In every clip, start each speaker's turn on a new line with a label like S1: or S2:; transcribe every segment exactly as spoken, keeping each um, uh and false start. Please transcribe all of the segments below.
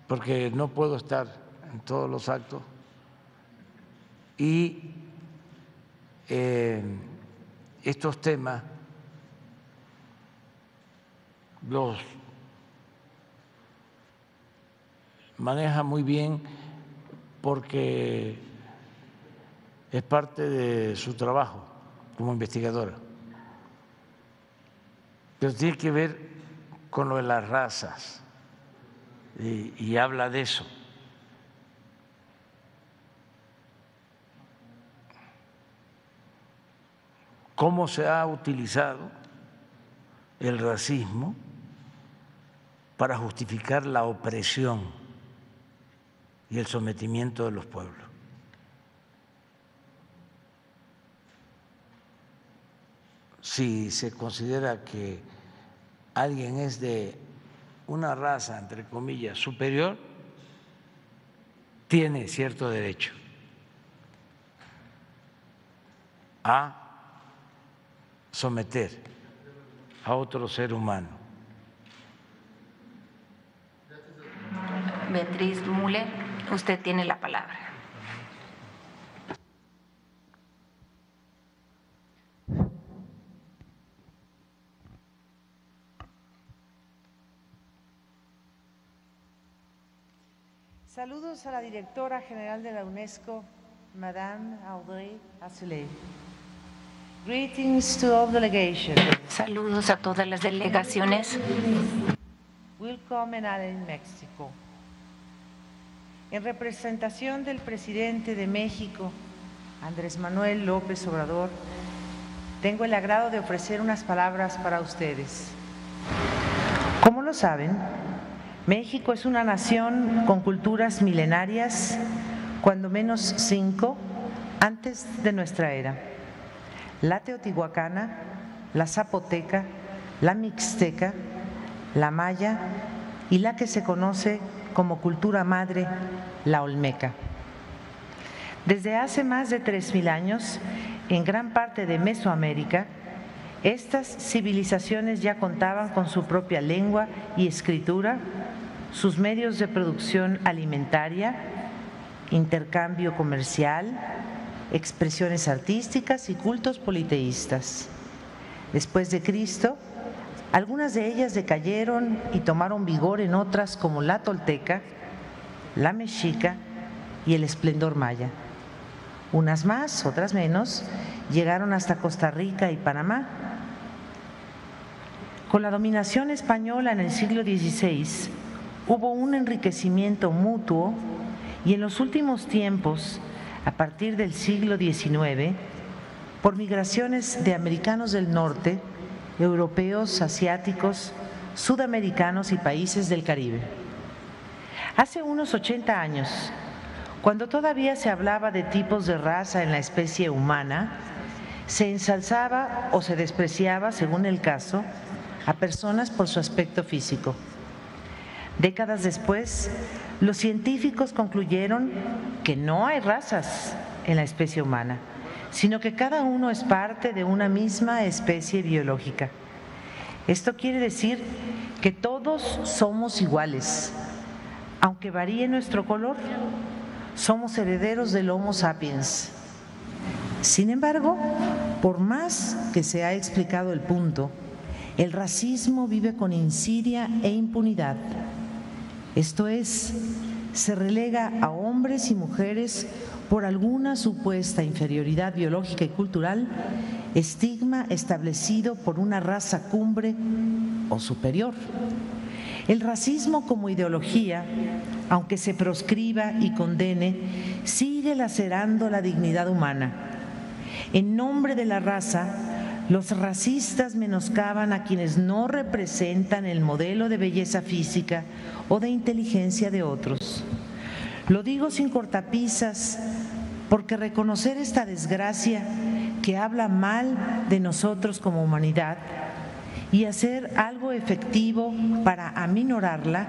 S1: porque no puedo estar en todos los actos y eh, estos temas los maneja muy bien porque es parte de su trabajo como investigadora. Pero tiene que ver con lo de las razas y, y habla de eso. Cómo se ha utilizado el racismo para justificar la opresión y el sometimiento de los pueblos. Si se considera que alguien es de una raza, entre comillas, superior, tiene cierto derecho a someter a otro ser humano.
S2: Beatriz Müller, usted tiene la palabra.
S3: Saludos a la directora general de la UNESCO, Madame Audrey Azoulay. Greetings to all delegations.
S2: Saludos a todas las delegaciones.
S3: Willkommen alle in México. En representación del presidente de México, Andrés Manuel López Obrador, tengo el agrado de ofrecer unas palabras para ustedes. Como lo saben, México es una nación con culturas milenarias, cuando menos cinco, antes de nuestra era: la teotihuacana, la zapoteca, la mixteca, la maya y la que se conoce como cultura madre, la olmeca. Desde hace más de tres mil años, en gran parte de Mesoamérica, estas civilizaciones ya contaban con su propia lengua y escritura, sus medios de producción alimentaria, intercambio comercial, expresiones artísticas y cultos politeístas. Después de Cristo, algunas de ellas decayeron y tomaron vigor en otras como la tolteca, la mexica y el esplendor maya. Unas más, otras menos, llegaron hasta Costa Rica y Panamá. Con la dominación española en el siglo dieciséis, hubo un enriquecimiento mutuo y en los últimos tiempos, a partir del siglo diecinueve, por migraciones de americanos del norte, europeos, asiáticos, sudamericanos y países del Caribe. Hace unos ochenta años, cuando todavía se hablaba de tipos de raza en la especie humana, se ensalzaba o se despreciaba, según el caso, a personas por su aspecto físico. Décadas después, los científicos concluyeron que no hay razas en la especie humana, sino que cada uno es parte de una misma especie biológica. Esto quiere decir que todos somos iguales, aunque varíe nuestro color, somos herederos del Homo sapiens. Sin embargo, por más que se ha explicado el punto, el racismo vive con insidia e impunidad. Esto es, se relega a hombres y mujeres por alguna supuesta inferioridad biológica y cultural, estigma establecido por una raza cumbre o superior. El racismo como ideología, aunque se proscriba y condene, sigue lacerando la dignidad humana. En nombre de la raza, los racistas menoscaban a quienes no representan el modelo de belleza física o de inteligencia de otros. Lo digo sin cortapisas, porque reconocer esta desgracia que habla mal de nosotros como humanidad y hacer algo efectivo para aminorarla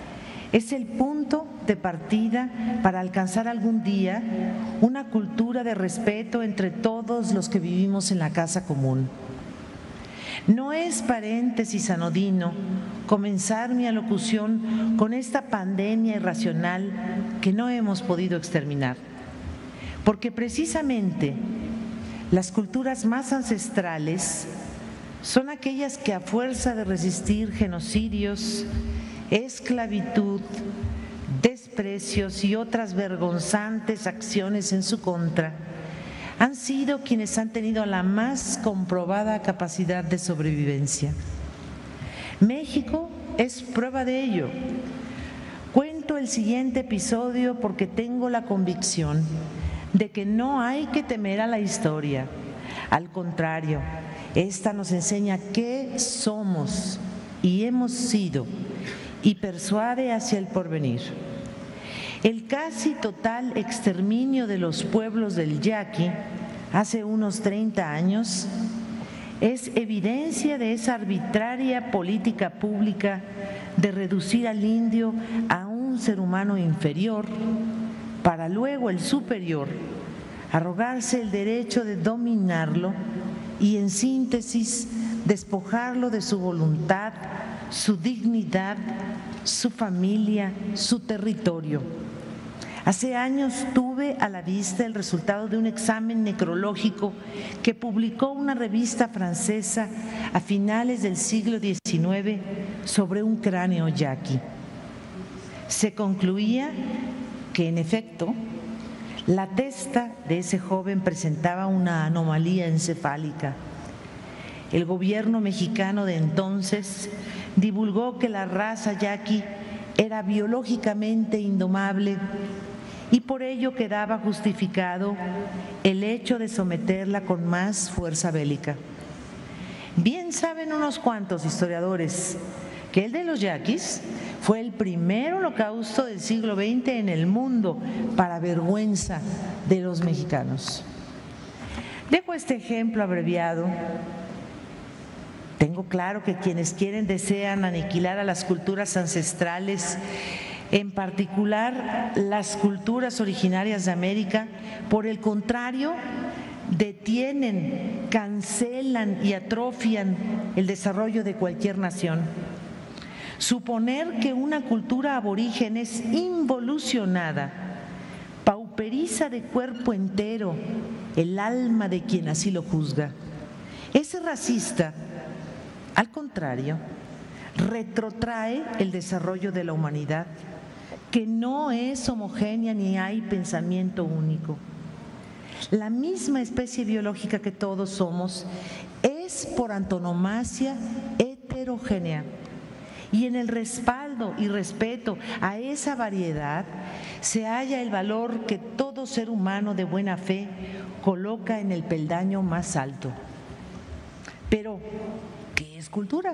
S3: es el punto de partida para alcanzar algún día una cultura de respeto entre todos los que vivimos en la casa común. No es paréntesis anodino comenzar mi alocución con esta pandemia irracional que no hemos podido exterminar, porque precisamente las culturas más ancestrales son aquellas que a fuerza de resistir genocidios, esclavitud, desprecios y otras vergonzantes acciones en su contra, han sido quienes han tenido la más comprobada capacidad de sobrevivencia. México es prueba de ello. Cuento el siguiente episodio porque tengo la convicción de que no hay que temer a la historia. Al contrario, esta nos enseña qué somos y hemos sido y persuade hacia el porvenir. El casi total exterminio de los pueblos del Yaqui hace unos treinta años es evidencia de esa arbitraria política pública de reducir al indio a un ser humano inferior para luego el superior arrogarse el derecho de dominarlo y, en síntesis, despojarlo de su voluntad, su dignidad, su familia, su territorio. Hace años tuve a la vista el resultado de un examen necrológico que publicó una revista francesa a finales del siglo diecinueve sobre un cráneo yaqui. Se concluía que, en efecto, la testa de ese joven presentaba una anomalía encefálica. El gobierno mexicano de entonces divulgó que la raza yaqui era biológicamente indomable y por ello quedaba justificado el hecho de someterla con más fuerza bélica. Bien saben unos cuantos historiadores que el de los yaquis fue el primer holocausto del siglo veinte en el mundo, para vergüenza de los mexicanos. Dejo este ejemplo abreviado. Tengo claro que quienes quieren, desean aniquilar a las culturas ancestrales, en particular las culturas originarias de América, por el contrario, detienen, cancelan y atrofian el desarrollo de cualquier nación. Suponer que una cultura aborigen es involucionada pauperiza de cuerpo entero el alma de quien así lo juzga. Es racista. Al contrario, retrotrae el desarrollo de la humanidad, que no es homogénea ni hay pensamiento único. La misma especie biológica que todos somos es por antonomasia heterogénea. Y en el respaldo y respeto a esa variedad se halla el valor que todo ser humano de buena fe coloca en el peldaño más alto. Pero, ¿qué es cultura?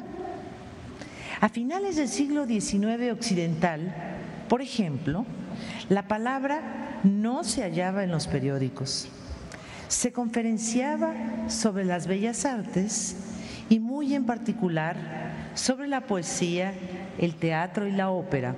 S3: A finales del siglo diecinueve occidental, por ejemplo, la palabra no se hallaba en los periódicos. Se conferenciaba sobre las bellas artes y muy en particular sobre la poesía, el teatro y la ópera.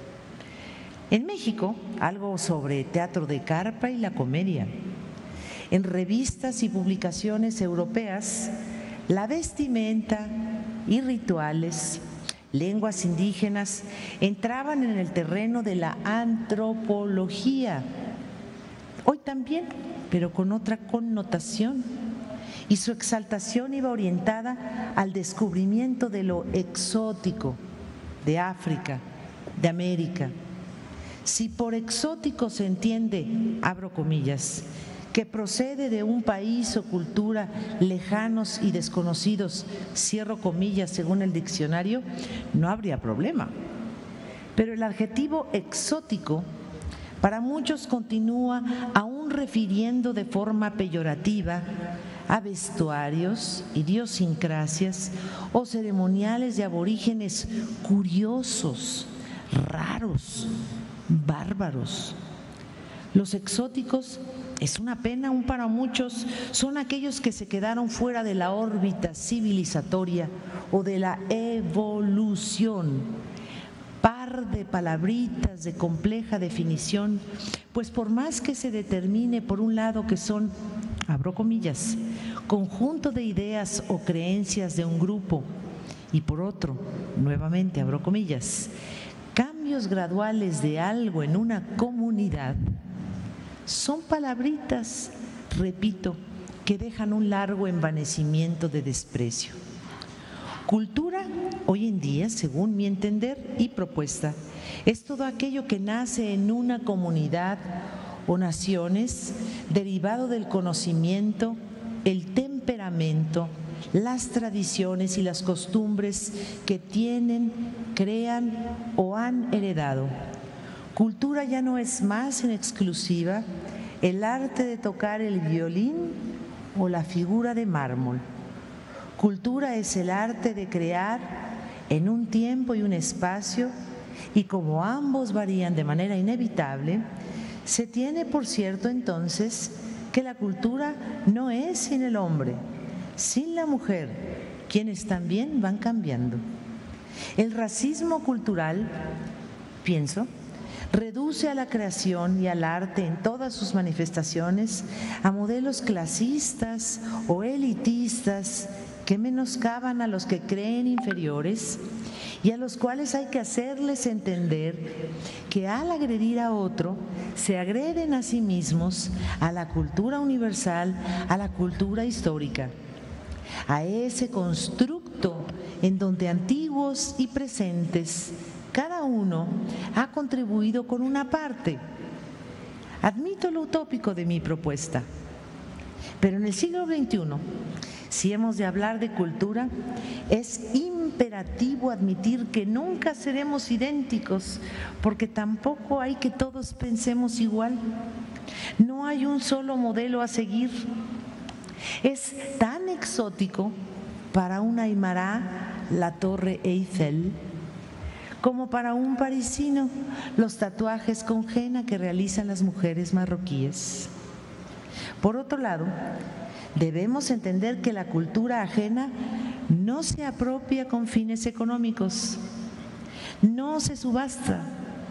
S3: En México, algo sobre teatro de carpa y la comedia. En revistas y publicaciones europeas, la vestimenta y rituales, lenguas indígenas entraban en el terreno de la antropología. Hoy también, pero con otra connotación. Y su exaltación iba orientada al descubrimiento de lo exótico de África, de América. Si por exótico se entiende, abro comillas, que procede de un país o cultura lejanos y desconocidos, cierro comillas según el diccionario, no habría problema. Pero el adjetivo exótico para muchos continúa aún refiriendo de forma peyorativa a vestuarios, idiosincrasias o ceremoniales de aborígenes curiosos, raros, bárbaros. Los exóticos, es una pena aún para muchos, son aquellos que se quedaron fuera de la órbita civilizatoria o de la evolución. Par de palabritas de compleja definición, pues por más que se determine por un lado que son, abro comillas, conjunto de ideas o creencias de un grupo y por otro, nuevamente abro comillas, cambios graduales de algo en una comunidad son palabritas, repito, que dejan un largo envanecimiento de desprecio. Cultura, hoy en día, según mi entender y propuesta, es todo aquello que nace en una comunidad o naciones derivado del conocimiento, el temperamento, las tradiciones y las costumbres que tienen, crean o han heredado. Cultura ya no es más en exclusiva el arte de tocar el violín o la figura de mármol. Cultura es el arte de crear en un tiempo y un espacio, y como ambos varían de manera inevitable, se tiene por cierto entonces que la cultura no es sin el hombre, sin la mujer, quienes también van cambiando. El racismo cultural, pienso, reduce a la creación y al arte en todas sus manifestaciones a modelos clasistas o elitistas que menoscaban a los que creen inferiores y a los cuales hay que hacerles entender que al agredir a otro se agreden a sí mismos, a la cultura universal, a la cultura histórica, a ese constructo en donde antiguos y presentes, cada uno ha contribuido con una parte. Admito lo utópico de mi propuesta, pero en el siglo veintiuno, si hemos de hablar de cultura, es imperativo admitir que nunca seremos idénticos, porque tampoco hay que todos pensemos igual. No hay un solo modelo a seguir. Es tan exótico para un aymara la Torre Eiffel como para un parisino los tatuajes con henna que realizan las mujeres marroquíes. Por otro lado, debemos entender que la cultura ajena no se apropia con fines económicos, no se subasta,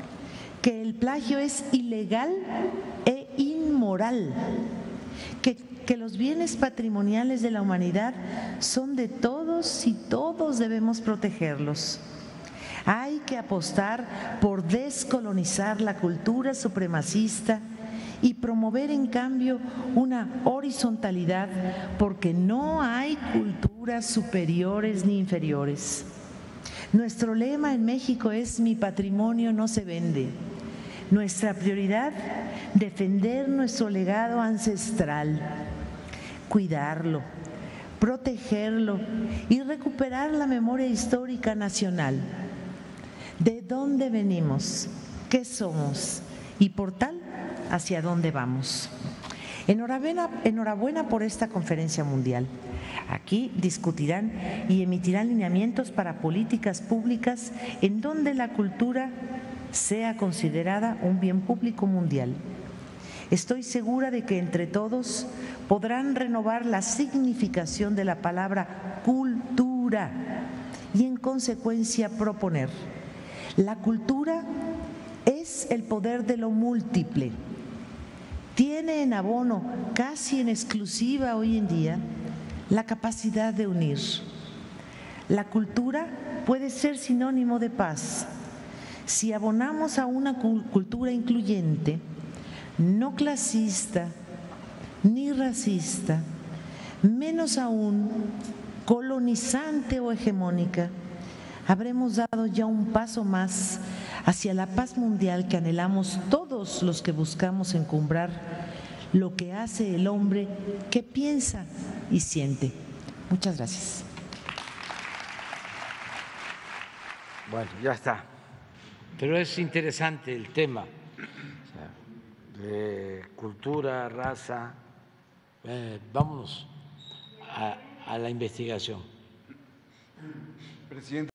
S3: que el plagio es ilegal e inmoral, que, que los bienes patrimoniales de la humanidad son de todos y todos debemos protegerlos. Hay que apostar por descolonizar la cultura supremacista y promover en cambio una horizontalidad, porque no hay culturas superiores ni inferiores. Nuestro lema en México es: mi patrimonio no se vende. Nuestra prioridad, defender nuestro legado ancestral, cuidarlo, protegerlo y recuperar la memoria histórica nacional. ¿De dónde venimos? ¿Qué somos? Y por tal, ¿hacia dónde vamos? Enhorabuena, enhorabuena por esta conferencia mundial. Aquí discutirán y emitirán lineamientos para políticas públicas en donde la cultura sea considerada un bien público mundial. Estoy segura de que entre todos podrán renovar la significación de la palabra cultura y en consecuencia proponer: la cultura es el poder de lo múltiple. Tiene en abono, casi en exclusiva hoy en día, la capacidad de unir. La cultura puede ser sinónimo de paz. Si abonamos a una cultura incluyente, no clasista ni racista, menos aún colonizante o hegemónica, habremos dado ya un paso más hacia la paz mundial que anhelamos todos los que buscamos encumbrar lo que hace el hombre que piensa y siente. Muchas gracias.
S1: Bueno, ya está. Pero es interesante el tema, o sea, de cultura, raza. Eh, vámonos a, a la investigación.
S4: Presidente.